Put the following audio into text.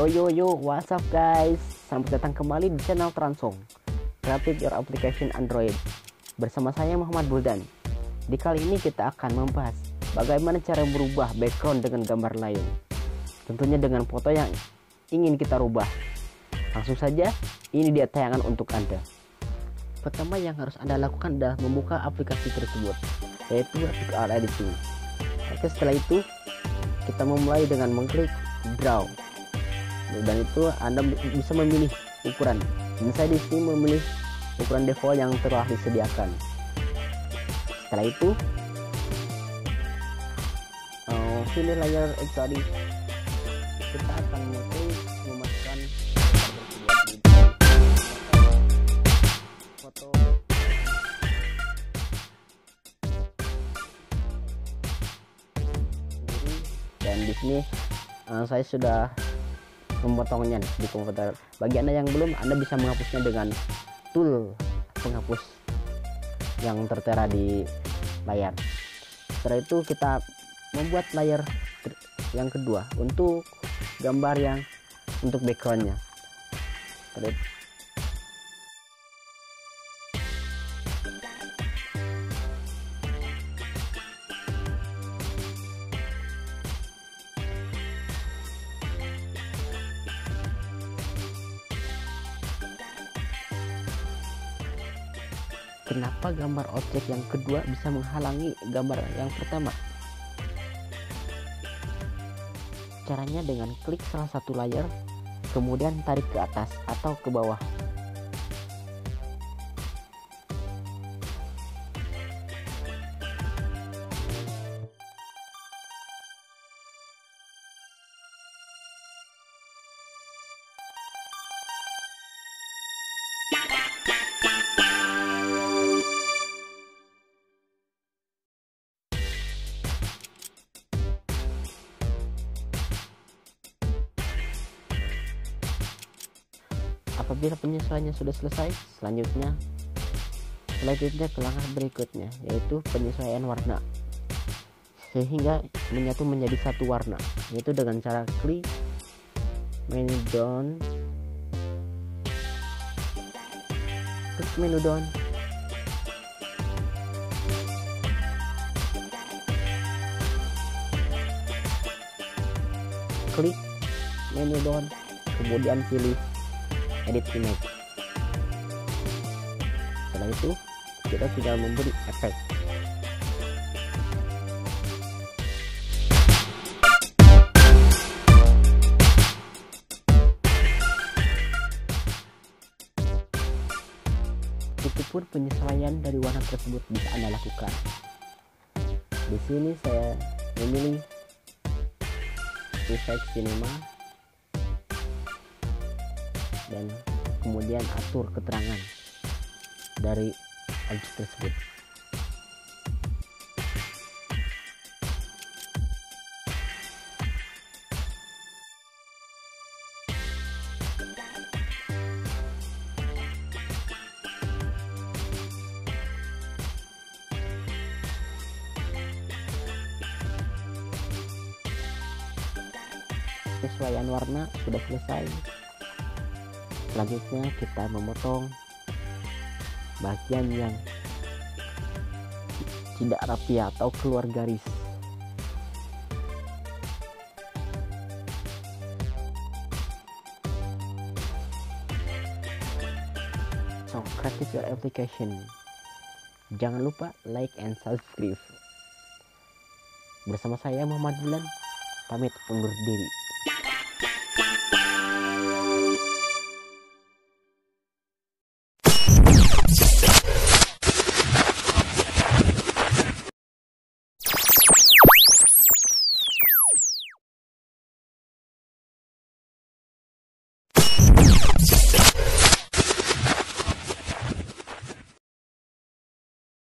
Yo, what's up guys? Selamat datang kembali di channel Transong Create Your Application Android. Bersama saya Muhammad Buldan. Di kali ini kita akan membahas bagaimana cara merubah background dengan gambar lain. Tentunya dengan foto yang ingin kita rubah. Langsung saja, ini dia tayangan untuk Anda. Pertama yang harus Anda lakukan adalah membuka aplikasi tersebut, yaitu Graphic Art Editing. Oke, setelah itu kita memulai dengan mengklik Draw. Dan itu Anda bisa memilih ukuran. Dan saya di sini memilih ukuran default yang telah disediakan. Setelah itu pilih layer tadi. Kita akan mengklik memasukkan foto. Dan di sini saya sudah memotongnya di komputer. Bagi Anda yang belum, Anda bisa menghapusnya dengan tool penghapus yang tertera di layar. Setelah itu kita membuat layer yang kedua untuk gambar yang untuk backgroundnya. Kenapa gambar objek yang kedua bisa menghalangi gambar yang pertama? Caranya dengan klik salah satu layer, kemudian tarik ke atas atau ke bawah. Apabila penyesuaiannya sudah selesai, selanjutnya ke langkah berikutnya, yaitu penyesuaian warna sehingga menyatu menjadi satu warna, yaitu dengan cara klik menu down, klik menu down, klik menu down, kemudian pilih edit image. Setelah itu kita tinggal memberi efek. Itu pun penyesuaian dari warna tersebut bisa Anda lakukan. Di sini saya memilih efek cinema dan kemudian atur keterangan dari objek tersebut. Penyesuaian warna sudah selesai. Selanjutnya kita memotong bagian yang tidak rapi atau keluar garis. So, create your application. Jangan lupa like and subscribe. Bersama saya Muhammad Bulan, pamit undur diri.